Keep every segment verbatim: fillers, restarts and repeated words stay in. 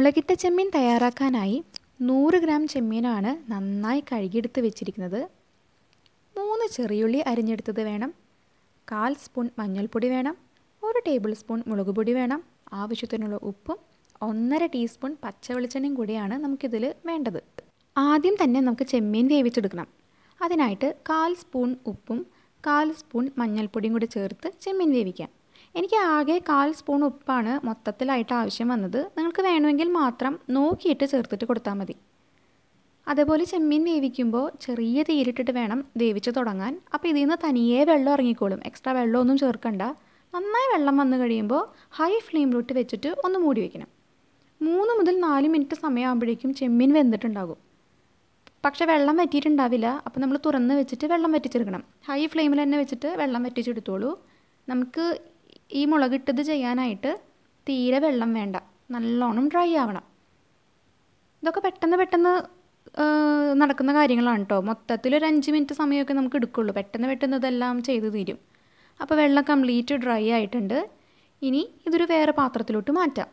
മുളകിട്ട ചെമ്മീൻ തയ്യാറാക്കാനായി നൂറ് ഗ്രാം ചെമ്മീനാണ് നന്നായി കഴുകിയെടുത്ത് വെച്ചിരിക്കുന്നത്. മൂന്ന് ചെറിയുള്ളി അരിഞ്ഞെടുത്തത് വേണം. കാൽ സ്പൂൺ മഞ്ഞൾപ്പൊടി വേണം. ഒരു ടേബിൾ സ്പൂൺ മുളക് പൊടി വേണം. ആവശ്യത്തിനുള്ള ഉപ്പും ഒന്നര ടീസ്പൂൺ പച്ച വെളിച്ചെണ്ണയും കൂടിയാണ് നമുക്കിതിൽ വേണ്ടത്. ആദ്യം തന്നെ നമുക്ക് ചെമ്മീൻ വേവിച്ചെടുക്കണം. അതിനായിട്ട് കാൽ സ്പൂൺ ഉപ്പും കാൽ സ്പൂൺ മഞ്ഞൾപ്പൊടിയും കൂടി ചേർത്ത് ചെമ്മീൻ വേവിക്കാം. എനിക്ക് ആകെ കാൽ സ്പൂൺ ഉപ്പാണ് മൊത്തത്തിലായിട്ട് ആവശ്യം വന്നത്. നിങ്ങൾക്ക് വേണമെങ്കിൽ മാത്രം നോക്കിയിട്ട് ചേർത്തിട്ട് കൊടുത്താൽ മതി. അതേപോലെ ചെമ്മീൻ വേവിക്കുമ്പോൾ ചെറിയ തീയിലിട്ടിട്ട് വേണം വേവിച്ച് തുടങ്ങാൻ. അപ്പോൾ ഇതിൽ നിന്ന് തനിയെ വെള്ളം ഇറങ്ങിക്കോളും. എക്സ്ട്രാ വെള്ളമൊന്നും ചേർക്കണ്ട. നന്നായി വെള്ളം വന്നു കഴിയുമ്പോൾ ഹൈ ഫ്ലെയിമിലോട്ട് വെച്ചിട്ട് ഒന്ന് മൂടി വയ്ക്കണം. മൂന്ന് മുതൽ നാല് മിനിറ്റ് സമയമാകുമ്പോഴേക്കും ചെമ്മീൻ വെന്തിട്ടുണ്ടാകും. പക്ഷേ വെള്ളം വറ്റിയിട്ടുണ്ടാവില്ല. അപ്പോൾ നമ്മൾ തുറന്ന് വെച്ചിട്ട് വെള്ളം വറ്റിച്ചെടുക്കണം. ഹൈ ഫ്ലെയിമിൽ തന്നെ വെച്ചിട്ട് വെള്ളം വറ്റിച്ചെടുത്തോളൂ. നമുക്ക് ഈ മുളകിട്ടത് ചെയ്യാനായിട്ട് തീരെ വെള്ളം വേണ്ട. നല്ലോണം ഡ്രൈ ആവണം. ഇതൊക്കെ പെട്ടെന്ന് പെട്ടെന്ന് നടക്കുന്ന കാര്യങ്ങളാണ് കേട്ടോ. മൊത്തത്തിൽ ഒരു അഞ്ച് മിനിറ്റ് സമയമൊക്കെ നമുക്ക് എടുക്കുള്ളൂ. പെട്ടെന്ന് പെട്ടെന്ന് ഇതെല്ലാം ചെയ്ത് തീരും. അപ്പോൾ വെള്ളം കംപ്ലീറ്റ് ഡ്രൈ ആയിട്ടുണ്ട്. ഇനി ഇതൊരു വേറെ പാത്രത്തിലോട്ട് മാറ്റാം.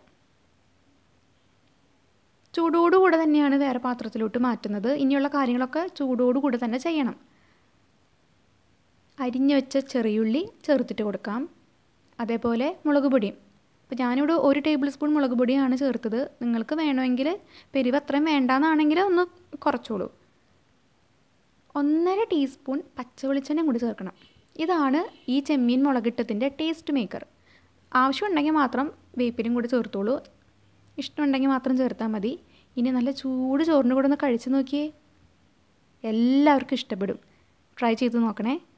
ചൂടോടുകൂടെ തന്നെയാണ് വേറെ പാത്രത്തിലോട്ട് മാറ്റുന്നത്. ഇനിയുള്ള കാര്യങ്ങളൊക്കെ ചൂടോടുകൂടെ തന്നെ ചെയ്യണം. അരിഞ്ഞു വെച്ച ചെറിയുള്ളി ചേർത്തിട്ട് കൊടുക്കാം. അതേപോലെ മുളക് പൊടിയും. അപ്പോൾ ഞാനിവിടെ ഒരു ടേബിൾ സ്പൂൺ മുളക് പൊടിയാണ് ചേർത്തത്. നിങ്ങൾക്ക് വേണമെങ്കിൽ പെരിവ് അത്രയും വേണ്ടാന്നാണെങ്കിൽ ഒന്ന് കുറച്ചോളൂ. ഒന്നര ടീസ്പൂൺ പച്ച വെളിച്ചെണ്ണയും കൂടി ചേർക്കണം. ഇതാണ് ഈ ചെമ്മീൻ മുളകിട്ടതിൻ്റെ ടേസ്റ്റ് മേക്കർ. ആവശ്യമുണ്ടെങ്കിൽ മാത്രം വേപ്പിലും കൂടി ചേർത്തോളൂ. ഇഷ്ടമുണ്ടെങ്കിൽ മാത്രം ചേർത്താൽ മതി. ഇനി നല്ല ചൂട് ചോറിൻ്റെ കൂടെ ഒന്ന് കഴിച്ച് നോക്കിയേ. എല്ലാവർക്കും ഇഷ്ടപ്പെടും. ട്രൈ ചെയ്ത് നോക്കണേ.